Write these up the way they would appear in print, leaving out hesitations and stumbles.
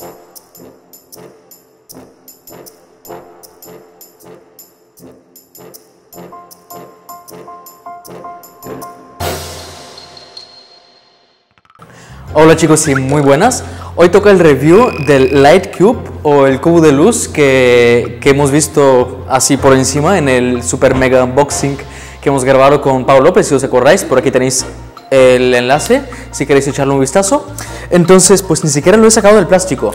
Hola chicos y muy buenas. Hoy toca el review del Light Cube o el cubo de luz que hemos visto así por encima en el super mega unboxing que hemos grabado con Pau López, si os acordáis. Por aquí tenéis el enlace si queréis echarle un vistazo. Entonces pues ni siquiera lo he sacado del plástico.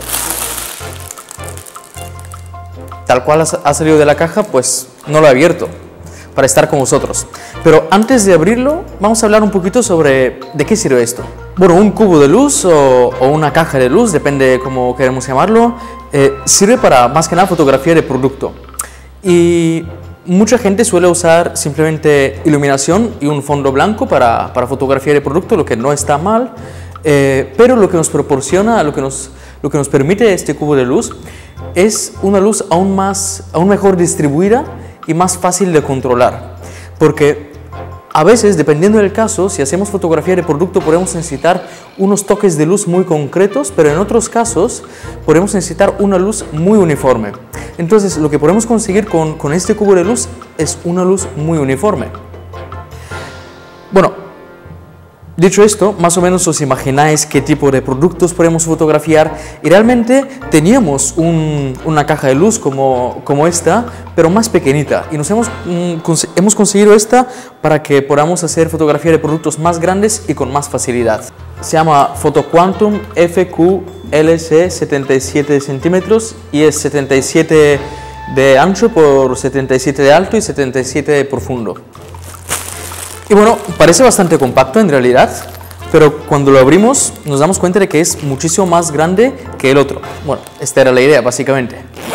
Tal cual ha salido de la caja, pues no lo he abierto para estar con vosotros. Pero antes de abrirlo, vamos a hablar un poquito sobre de qué sirve esto. Bueno, un cubo de luz o una caja de luz, depende de cómo queremos llamarlo, sirve para más que nada fotografía de producto. Y mucha gente suele usar simplemente iluminación y un fondo blanco para fotografía de producto, lo que no está mal, pero lo que nos proporciona, lo que nos permite este cubo de luz es una luz aún mejor distribuida y más fácil de controlar, porque a veces, dependiendo del caso, si hacemos fotografía de producto podemos necesitar unos toques de luz muy concretos, pero en otros casos podemos necesitar una luz muy uniforme. Entonces lo que podemos conseguir con este cubo de luz es una luz muy uniforme. Bueno, dicho esto, más o menos os imagináis qué tipo de productos podemos fotografiar, y realmente teníamos una caja de luz como esta, pero más pequeñita, y hemos conseguido esta para que podamos hacer fotografía de productos más grandes y con más facilidad. Se llama Photoquantum FQLC 77 centímetros y es 77 de ancho por 77 de alto y 77 de profundo. Y bueno, parece bastante compacto en realidad, pero cuando lo abrimos nos damos cuenta de que es muchísimo más grande que el otro. Bueno, esta era la idea básicamente.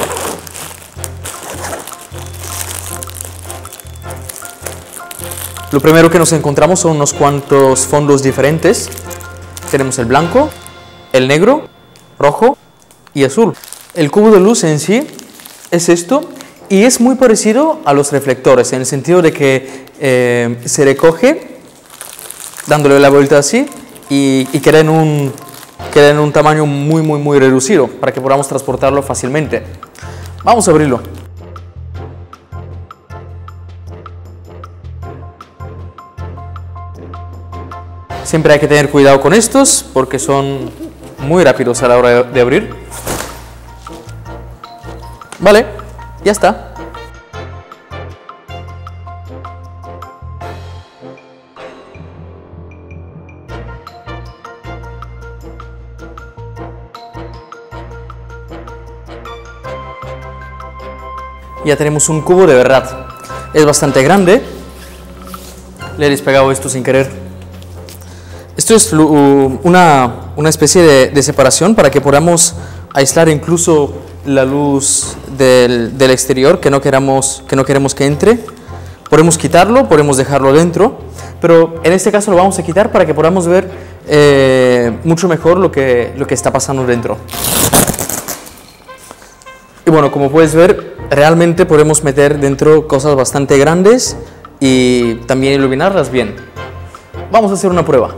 Lo primero que nos encontramos son unos cuantos fondos diferentes. Tenemos el blanco, el negro, rojo y azul. El cubo de luz en sí es esto. Y es muy parecido a los reflectores, en el sentido de que se recoge dándole la vuelta así y queda en un tamaño muy reducido para que podamos transportarlo fácilmente. Vamos a abrirlo. Siempre hay que tener cuidado con estos porque son muy rápidos a la hora de abrir. Vale, ya está. Ya tenemos un cubo de verdad. Es bastante grande. Le he despegado esto sin querer. Esto es una especie de separación para que podamos aislar incluso la luz del exterior que no queremos que entre. Podemos quitarlo, podemos dejarlo dentro, pero en este caso lo vamos a quitar para que podamos ver mucho mejor lo que está pasando dentro. Y bueno, como puedes ver, realmente podemos meter dentro cosas bastante grandes y también iluminarlas bien. Vamos a hacer una prueba.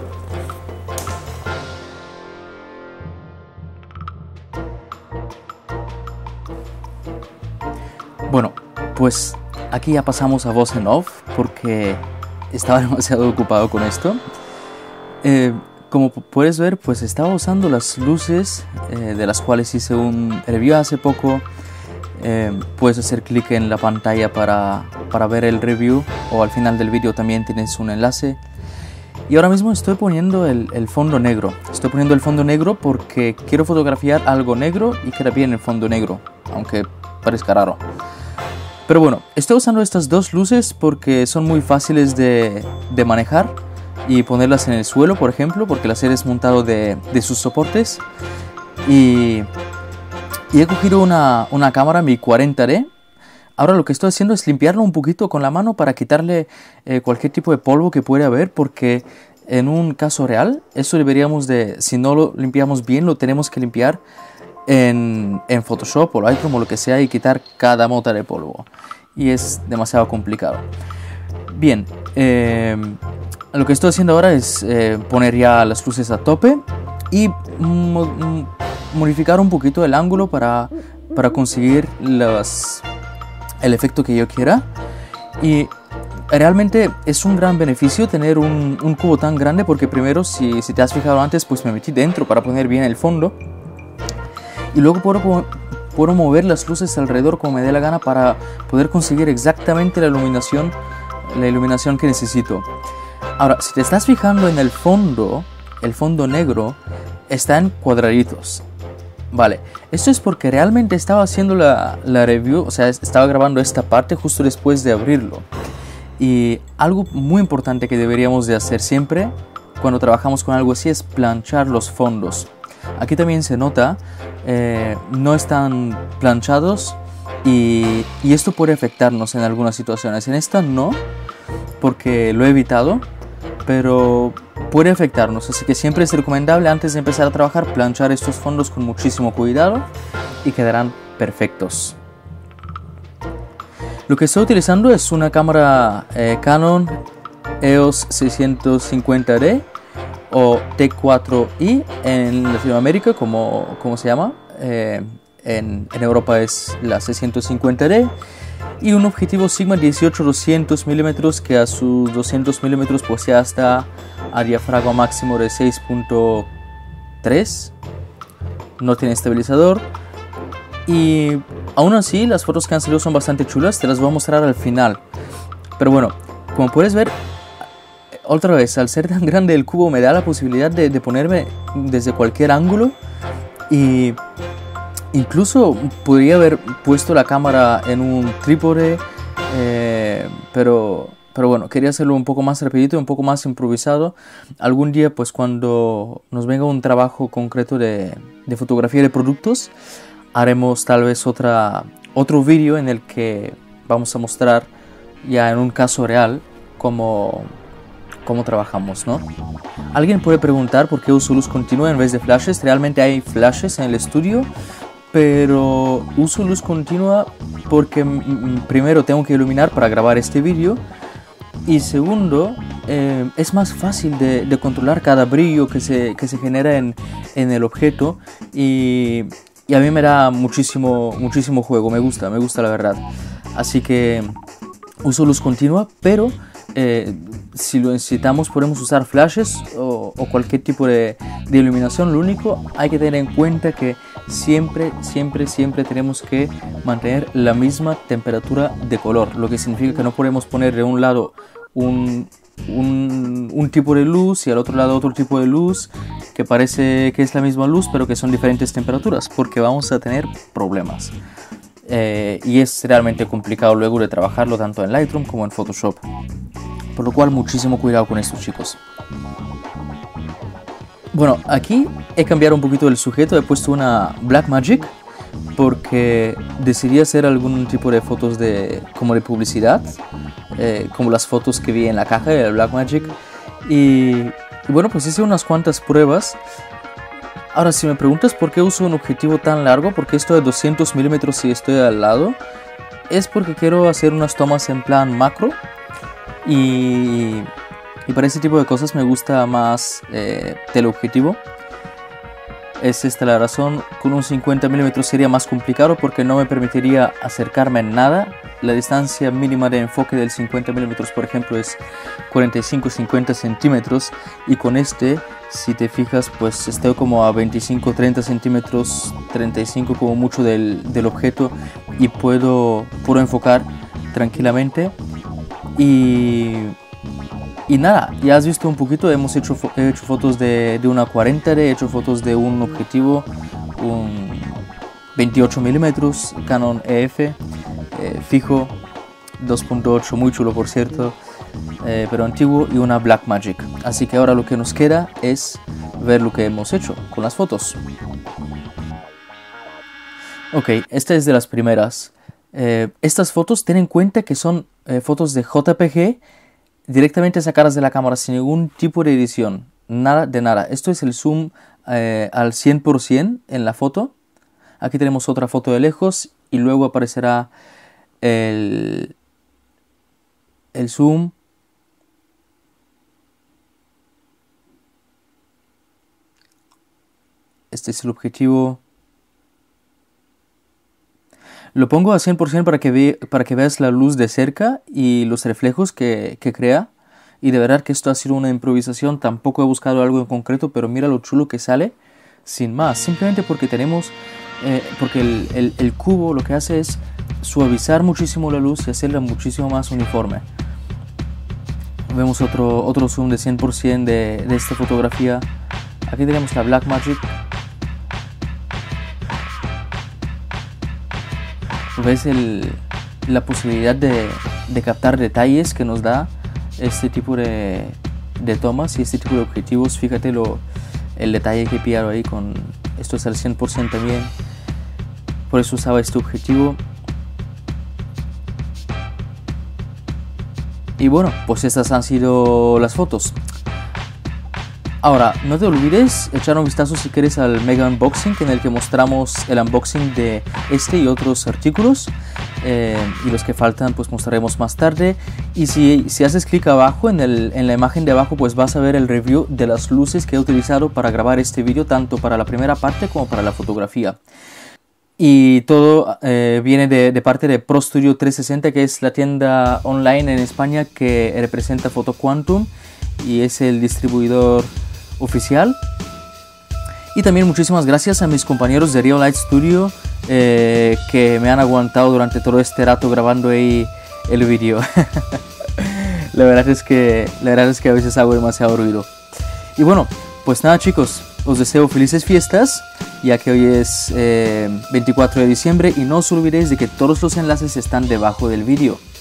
Bueno, pues aquí ya pasamos a voz en off porque estaba demasiado ocupado con esto. Como puedes ver, pues estaba usando las luces de las cuales hice un review hace poco. Puedes hacer clic en la pantalla para ver el review, o al final del vídeo también tienes un enlace. Y ahora mismo estoy poniendo el fondo negro. Estoy poniendo el fondo negro porque quiero fotografiar algo negro y queda bien el fondo negro, aunque parezca raro. Pero bueno, estoy usando estas dos luces porque son muy fáciles de manejar y ponerlas en el suelo, por ejemplo, porque las he desmontado de sus soportes. Y he cogido una cámara, mi 40D. Ahora lo que estoy haciendo es limpiarlo un poquito con la mano para quitarle cualquier tipo de polvo que pueda haber, porque en un caso real, eso deberíamos si no lo limpiamos bien, lo tenemos que limpiar en Photoshop o Lightroom o lo que sea y quitar cada mota de polvo. Y es demasiado complicado. Bien, lo que estoy haciendo ahora es poner ya las luces a tope y modificar un poquito el ángulo para conseguir el efecto que yo quiera. Y realmente es un gran beneficio tener un cubo tan grande, porque primero, si te has fijado antes, pues me metí dentro para poner bien el fondo. Y luego puedo mover las luces alrededor como me dé la gana para poder conseguir exactamente la iluminación que necesito. Ahora, si te estás fijando en el fondo negro está en cuadraditos. Vale, esto es porque realmente estaba haciendo la review, o sea, estaba grabando esta parte justo después de abrirlo. Y algo muy importante que deberíamos de hacer siempre cuando trabajamos con algo así es planchar los fondos. Aquí también se nota, no están planchados y esto puede afectarnos en algunas situaciones. En esta no, porque lo he evitado, pero puede afectarnos, así que siempre es recomendable antes de empezar a trabajar planchar estos fondos con muchísimo cuidado y quedarán perfectos. Lo que estoy utilizando es una cámara Canon EOS 650D o T4i en Latinoamérica, como se llama. En Europa es la 650D. Y un objetivo Sigma 18-200 mm que a sus 200 mm pues ya está a diafragma máximo de 6.3. No tiene estabilizador. Y aún así las fotos que han salido son bastante chulas. Te las voy a mostrar al final. Pero bueno, como puedes ver, otra vez, al ser tan grande el cubo me da la posibilidad de ponerme desde cualquier ángulo. Y incluso podría haber puesto la cámara en un trípode, pero bueno, quería hacerlo un poco más rapidito, un poco más improvisado. Algún día, pues cuando nos venga un trabajo concreto de fotografía de productos, haremos tal vez otro vídeo en el que vamos a mostrar ya en un caso real cómo trabajamos, ¿no? Alguien puede preguntar por qué uso luz continua en vez de flashes. Realmente hay flashes en el estudio, pero uso luz continua porque primero tengo que iluminar para grabar este vídeo y segundo es más fácil de controlar cada brillo que se genera en el objeto y a mí me da muchísimo juego, me gusta la verdad. Así que uso luz continua, pero si lo necesitamos podemos usar flashes o cualquier tipo de iluminación. Lo único hay que tener en cuenta que siempre tenemos que mantener la misma temperatura de color, lo que significa que no podemos poner de un lado un tipo de luz y al otro lado otro tipo de luz que parece que es la misma luz pero que son diferentes temperaturas, porque vamos a tener problemas. Y es realmente complicado luego de trabajarlo tanto en Lightroom como en Photoshop, por lo cual muchísimo cuidado con esto, chicos. Bueno, aquí he cambiado un poquito el sujeto, he puesto una Blackmagic porque decidí hacer algún tipo de fotos como de publicidad, como las fotos que vi en la caja de la Blackmagic y bueno, pues hice unas cuantas pruebas. Ahora, si me preguntas por qué uso un objetivo tan largo, porque esto de 200 mm si estoy al lado, es porque quiero hacer unas tomas en plan macro y para ese tipo de cosas me gusta más teleobjetivo. Es esta la razón. Con un 50 mm sería más complicado porque no me permitiría acercarme en nada. La distancia mínima de enfoque del 50 mm, por ejemplo, es 45-50 centímetros y con este, si te fijas, pues estoy como a 25-30 centímetros, 35 como mucho del objeto y puedo enfocar tranquilamente. Y nada, ya has visto un poquito, he hecho fotos de una 40D, he hecho fotos de un objetivo, un 28 mm Canon EF fijo, 2.8, muy chulo por cierto, pero antiguo, y una Blackmagic. Así que ahora lo que nos queda es ver lo que hemos hecho con las fotos. Ok, esta es de las primeras. Estas fotos, ten en cuenta que son fotos de JPG directamente sacadas de la cámara sin ningún tipo de edición, nada de nada. Esto es el zoom al 100% en la foto. Aquí tenemos otra foto de lejos y luego aparecerá el zoom. Este es el objetivo Lo pongo a 100% para que veas la luz de cerca y los reflejos que crea. Y de verdad que esto ha sido una improvisación, tampoco he buscado algo en concreto, pero mira lo chulo que sale, sin más. Simplemente porque tenemos, porque el cubo lo que hace es suavizar muchísimo la luz y hacerla muchísimo más uniforme. Vemos otro zoom de 100% de esta fotografía. Aquí tenemos la Blackmagic. ¿Ves la posibilidad de captar detalles que nos da este tipo de tomas y este tipo de objetivos? Fíjate el detalle que he pillado ahí con esto, es al 100% también, por eso usaba este objetivo. Y bueno, pues estas han sido las fotos. Ahora, no te olvides echar un vistazo si quieres al mega unboxing, en el que mostramos el unboxing de este y otros artículos, y los que faltan pues mostraremos más tarde. Y si haces clic abajo en la imagen de abajo, pues vas a ver el review de las luces que he utilizado para grabar este vídeo, tanto para la primera parte como para la fotografía. Y todo viene de parte de Pro Studio 360, que es la tienda online en España que representa Photo Quantum y es el distribuidor oficial. Y también muchísimas gracias a mis compañeros de Rio Light Studio que me han aguantado durante todo este rato grabando ahí el vídeo. La verdad es que a veces hago demasiado ruido. Y bueno, pues nada chicos, os deseo felices fiestas, ya que hoy es 24 de diciembre, y no os olvidéis de que todos los enlaces están debajo del vídeo.